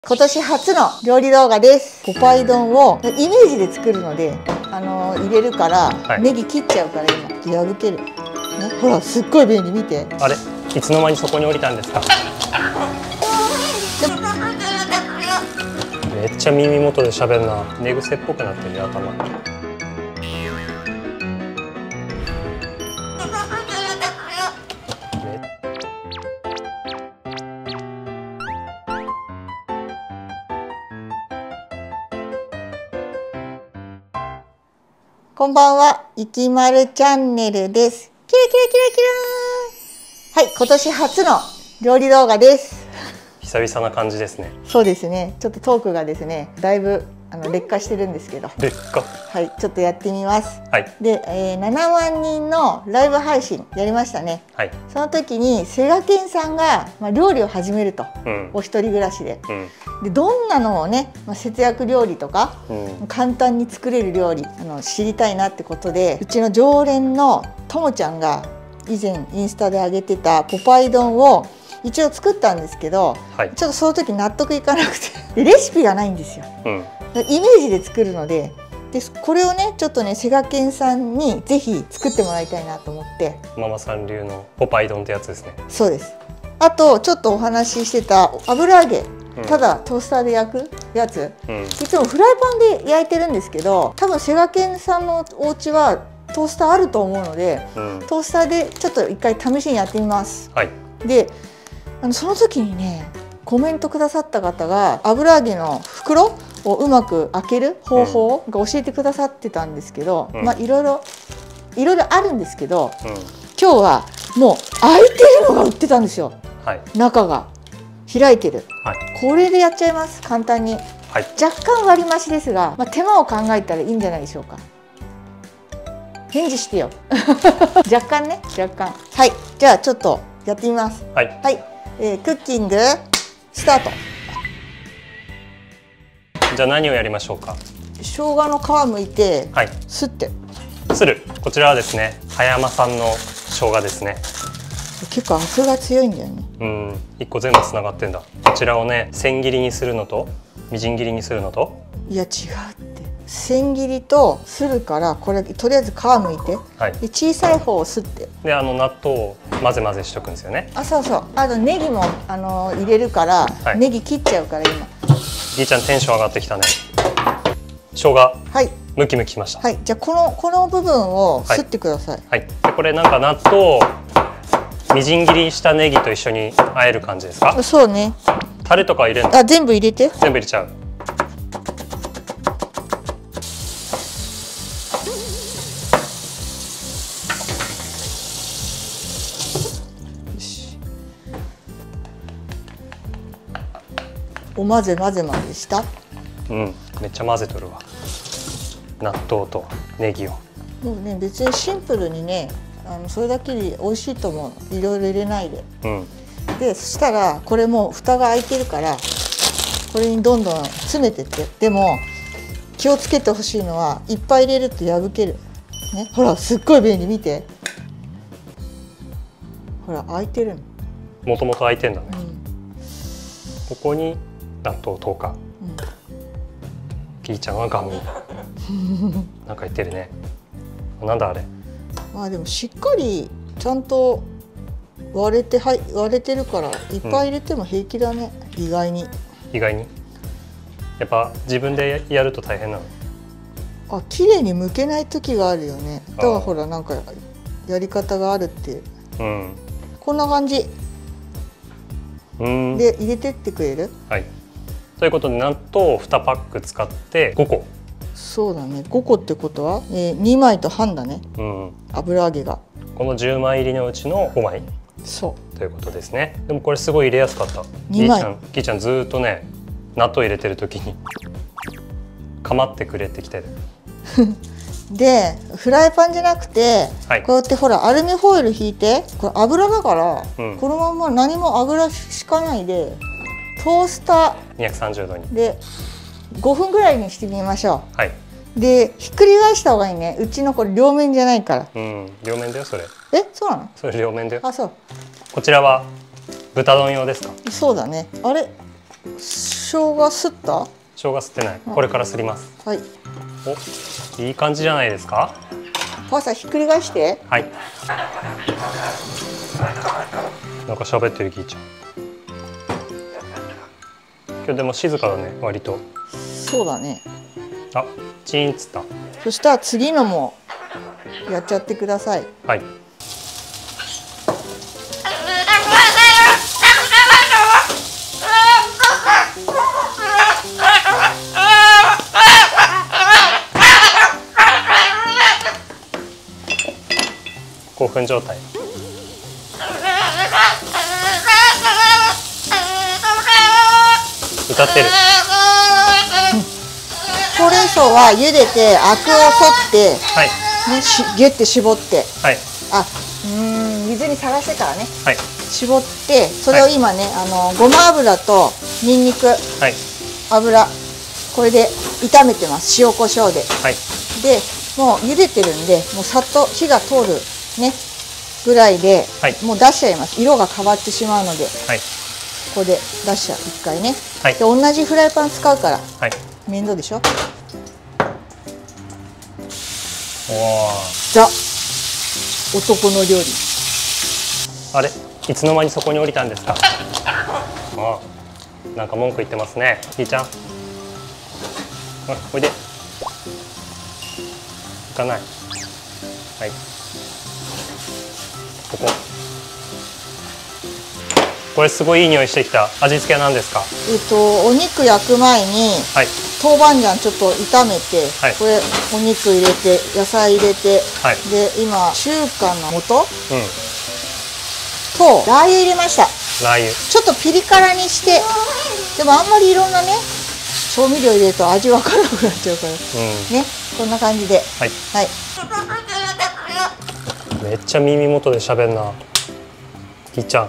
今年初の料理動画です。ポパイ丼をイメージで作るので入れるから、はい、ネギ切っちゃうから今破ける、ね、ほらすっごい便利。見て、 あれいつの間にそこに降りたんですか。めっちゃ耳元で喋るな。寝癖っぽくなってるよ頭。 こんばんは、いきまるチャンネルです。キラキラキラキラー。はい、今年初の料理動画です。 久々な感じですね。 そうですね。ちょっとトークがですね、だいぶ劣化してるんですけど。 劣化。 はい、ちょっとやってみます。 はい。 で、7万人のライブ配信やりましたね。はい。その時にセガケンさんが料理を始めると、お一人暮らしで。でどんなのをね、節約料理とか、簡単に作れる料理知りたいなってことで、うちの常連のともちゃんが以前インスタで上げてたポパイ丼を一応作ったんですけど、はい、ちょっとその時納得いかなくてレシピがないんですよ、イメージで作るので、これをねちょっとねセガケンさんにぜひ作ってもらいたいなと思って。ママさん流のポパイ丼ってやつですね。 そうです。あとちょっとお話ししてた油揚げ、ただトースターで焼くやつ、いつもフライパンで焼いてるんですけど、多分セガケンさんのお家はトースターあると思うので、トースターでちょっと一回試しにやってみます。はい、でその時にねコメントくださった方が油揚げの袋をうまく開ける方法が教えてくださってたんですけど、いろいろあるんですけど、今日はもう開いてるのが売ってたんですよ、中が開いてる、これでやっちゃいます。簡単に、若干割り増しですが、手間を考えたらいいんじゃないでしょうか。返事してよ若干ね、若干。はい、じゃあちょっとやってみます。はい、クッキングスタート。 じゃあ何をやりましょうか。 生姜の皮むいて、すってする。こちらはですね、葉山さんの生姜ですね。 結構アクが強いんだよね。 一個全部つながってんだ。こちらをね、千切りにするのとみじん切りにするのと。いや違うって。千切りとするから、これとりあえず皮むいて、で小さい方をすって、で納豆を混ぜ混ぜしとくんですよね。 あ、そうそう。あとネギも入れるから、ネギ切っちゃうから今。 ぎーちゃんテンション上がってきたね。生姜、ムキムキしました。 はい、じゃあこの部分をすってください。 はい。でこれなんか納豆みじん切りしたネギと一緒に和える感じですか。そうね。タレとか入れるの？ あ、全部入れて。 全部入れちゃう。 お混ぜ混ぜした。 めっちゃ混ぜとるわ。納豆とネギを。 もうね、別にシンプルにね、それだけで美味しいと思う。いろいろ入れないで。で、そしたらこれもう蓋が開いてるから、これにどんどん詰めてって。でも気をつけてほしいのは、いっぱい入れると破ける。ね、ほらすっごい便利。見て。ほら開いてるの。 もともと開いてんだね。ここに納豆10日。きーちゃんはガム。なんか言ってるね。なんだあれ。 でもしっかりちゃんと割れてるから、いっぱい入れても平気だね。意外に。 やっぱ自分でやると大変なの。 綺麗に剥けない時があるよね。だからほらなんかやり方があるって。こんな感じ。で入れてってくれる？はい。 ということで納豆を2パック使って5個。 そうだね。5個ってことは2枚と半だね。油揚げが。 この10枚入りのうちの5枚。そうということですね。でもこれすごい入れやすかった。ぎーちゃんずっとね納豆入れてる時に構ってくれてきてる。 でフライパンじゃなくて、こうやってほらアルミホイル引いて、これ油だから、このまま何も油敷かないでトースター 230度にで5分ぐらいにしてみましょう。でひっくり返した方がいいね。うちのこれ両面じゃないから。 両面だよそれ。 そうなの？ それ両面だよ。 あ、そう。 こちらは豚丼用ですか？ そうだね。あれ生姜すった？ 生姜すってない。これからすります。 はい。 お、いい感じじゃないですか。 パパさんひっくり返して。 はい。なんか喋ってるキイちゃん。今日でも静かだね、割と。 そうだね。 あ、チーンっつった。 そしたら次のもやっちゃってください。 はい。興奮状態。歌ってる。 ほうれん草は茹でてアクを取って、 はい、 ね、ギュッて絞って、 はい、 水にさらしてからね、 はい、 絞ってそれを今ね、ごま油とにんにく、 はい、 油これで炒めてます。塩コショウで、 はい、 でもう茹でてるんでもうさっと火が通るねぐらいで、はい、もう出しちゃいます。色が変わってしまうので、はい、ここで出しちゃう。一回ね、はい、で同じフライパン使うから、はい、面倒でしょ。ザ男の料理。 あれ、いつの間にそこに降りたんですか。あ、なんか文句言ってますね、ひーちゃん。おいで。行かない。はい。ここ。これすごいいい匂いしてきた。味付けは何ですか。 お肉焼く前に、はい、豆板醤ちょっと炒めて、はい、これお肉入れて野菜入れて、はい、で今中華の素、とラー油入れました。 ラー油ちょっとピリ辛にして、でもあんまりいろんなね調味料入れると味わからなくなっちゃうから、ね、こんな感じで、はい、はい、 めっちゃ耳元で喋んなひーちゃん。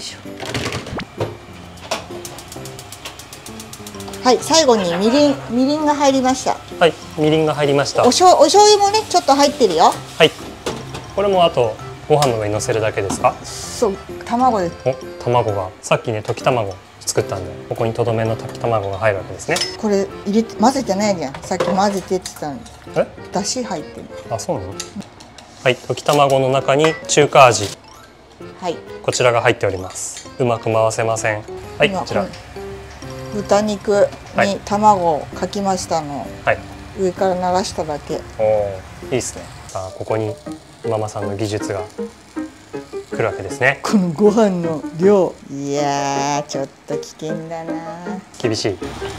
はい、最後にみりんが入りました。 はい、みりんが入りました。 お醤油もねちょっと入ってるよ。 はい。これもあとご飯の上に乗せるだけですか。 そう、卵です。 お、卵がさっきね溶き卵作ったんで、ここにとどめの溶き卵が入るわけですね。 これ入れて混ぜてないじゃん。さっき混ぜてって言ったのに。だし入ってる。 あ、そうなの。はい、溶き卵の中に中華味。はい。こちらが入っております。うまく回せません。はい、こちら。 豚肉に卵をかきましたのを、はい、上から流しただけ。 おお、いいですね。さあ、ここにママさんの技術が来るわけですね。 このご飯の量、いやーちょっと危険だな。 厳しい。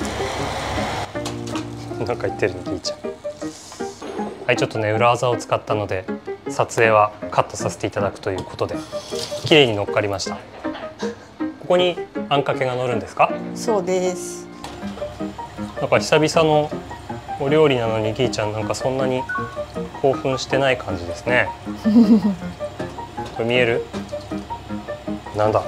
なんか言ってるの聞いちゃう。はい、ちょっとね裏技を使ったので撮影はカットさせていただくということで、綺麗に乗っかりました。ここにあんかけが乗るんですか。 そうです。 なんか久々のお料理なのにぎーちゃんなんかそんなに興奮してない感じですね。これ見える？なんだ。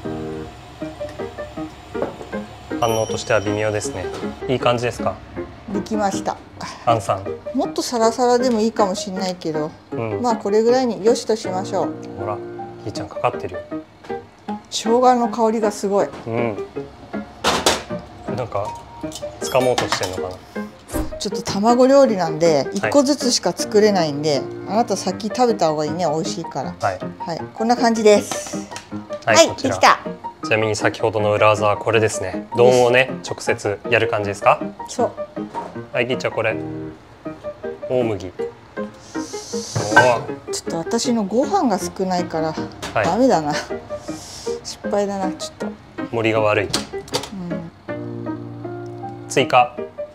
反応としては微妙ですね。いい感じですか。 できました。 あんさん。 もっとサラサラでもいいかもしれないけど、まあこれぐらいによしとしましょう。 ほら、ぎーちゃんかかってるよ。 生姜の香りがすごい。 なんか掴もうとしてんのかな。 ちょっと卵料理なんで1個ずつしか作れないんで、あなた先食べた方がいいね、美味しいから。はい、はい、こんな感じです。はい、できた。 ちなみに先ほどの裏技はこれですね。丼をね直接やる感じですか。 そう。 はい、ぎっちゃんこれ大麦。 ちょっと私のご飯が少ないからダメだな。失敗だな、ちょっと。 盛りが悪い。追加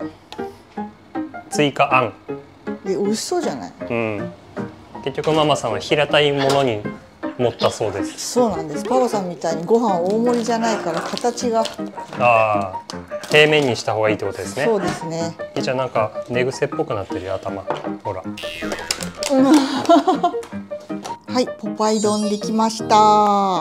あん。 美味しそうじゃない。 結局ママさんは平たいものに持ったそうです。 そうなんです。パパさんみたいにご飯大盛りじゃないから形が。 ああ、平面にした方がいいってことですね。 そうですね。 じゃあなんか寝癖っぽくなってるよ頭。ほら。 はい、ポパイ丼できました。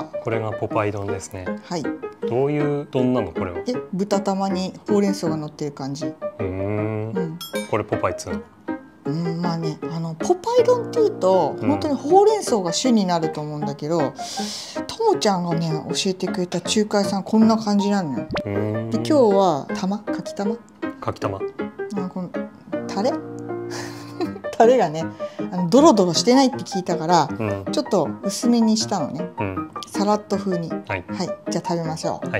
これがポパイ丼ですね。 はい。 どういう丼なのこれは。 豚玉にほうれん草が乗ってる感じ。 これポパイっつうの。 まあね、ポパイ丼っていうと本当にほうれん草が主になると思うんだけど、ともちゃんがね教えてくれた中華屋さんこんな感じなのよ。で今日はかきたまこのタレタレがねドロドロしてないって聞いたから、ちょっと薄めにしたのね、サラッと風に。はい、じゃあ食べましょう。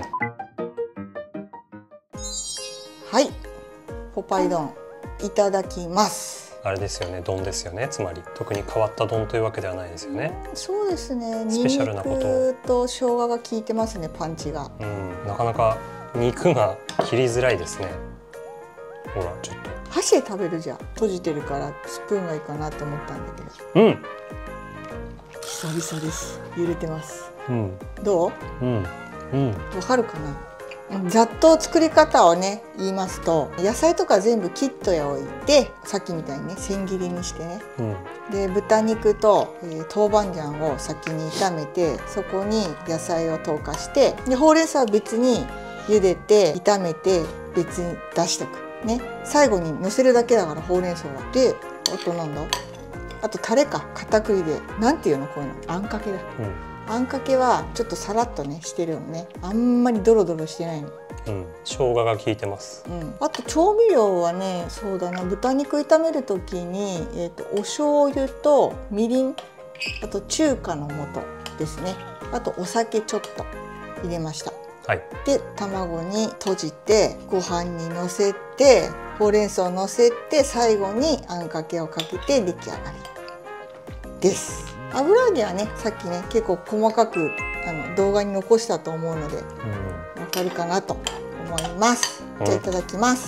はい、ポパイ丼いただきます。 あれですよね、丼ですよね。つまり特に変わった丼というわけではないですよね。 そうですね。 スペシャルなこと。ニンニクと生姜が効いてますね、パンチが。 なかなか肉が切りづらいですね。ほらちょっと。 箸で食べるじゃん。閉じてるからスプーンがいいかなと思ったんだけど。久々です。揺れてます。どう？わかるかな。ざっと作り方をね言いますと、野菜とか全部切っておいて、さっきみたいにね千切りにしてね、で豚肉と、豆板醤を先に炒めて、そこに野菜を投下して、でほうれん草は別に茹でて炒めて別に出しとくね。最後にのせるだけだから、ほうれん草は。であとなんだ、あとタレか、片栗でなんていうの、こういうのあんかけだ。あんかけはちょっとさらっとねしてるのね。あんまりドロドロしてないの。 生姜が効いてます。 あと調味料はね、そうだな、豚肉炒める時に、お醤油とみりん、あと中華の素ですね。あとお酒ちょっと入れました。で卵に閉じて、ご飯にのせて、ほうれん草をのせて、最後にあんかけをかけて出来上がりです。油揚げはね、さっきね結構細かく動画に残したと思うので、わかるかなと思います。じゃあいただきます。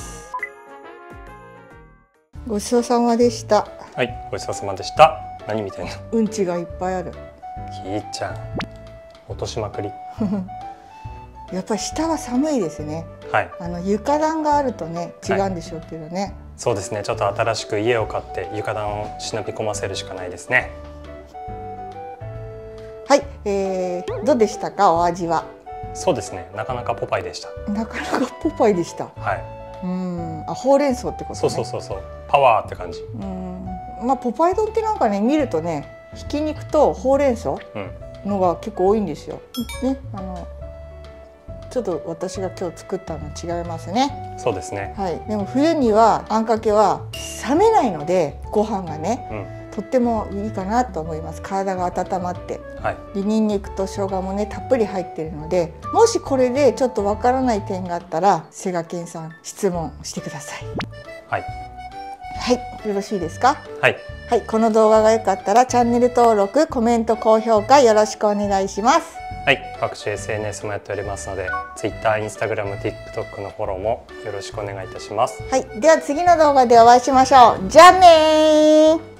ごちそうさまでした。 はい、ごちそうさまでした。何みたいな。 うんちがいっぱいある。 ひーちゃん、落としまくり。 やっぱり下は寒いですね。床暖があるとね違うんでしょうけどね。 そうですね。ちょっと新しく家を買って床暖を忍び込ませるしかないですね。 はい、どうでしたか、お味は。 そうですね、なかなかポパイでした。 なかなかポパイでした。ほうれん草ってことね。 そう、パワーって感じ。 まあポパイ丼ってなんかね、見るとね、ひき肉とほうれん草のが結構多いんですよ。ね、ちょっと私が今日作ったの違いますね。 そうですね。 はい、でも冬にはあんかけは冷めないので、ご飯がね。とってもいいかなと思います。体が温まって、でニンニクと生姜もねたっぷり入っているので、もしこれでちょっとわからない点があったら、セガケンさん質問してください。はい、よろしいですか。はい、この動画が良かったらチャンネル登録、コメント、高評価よろしくお願いします。はい、各種 SNS もやっておりますので、Twitter、Instagram、TikTok のフォローもよろしくお願いいたします。はい、では次の動画でお会いしましょう。じゃあねー。